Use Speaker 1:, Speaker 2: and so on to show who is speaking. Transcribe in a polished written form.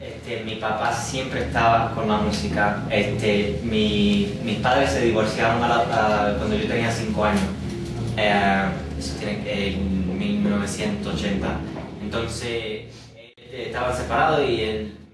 Speaker 1: Mi papá siempre estaba con la música. Mis padres se divorciaron cuando yo tenía 5 años. Eso tiene en 1980. Entonces, estaban separados y él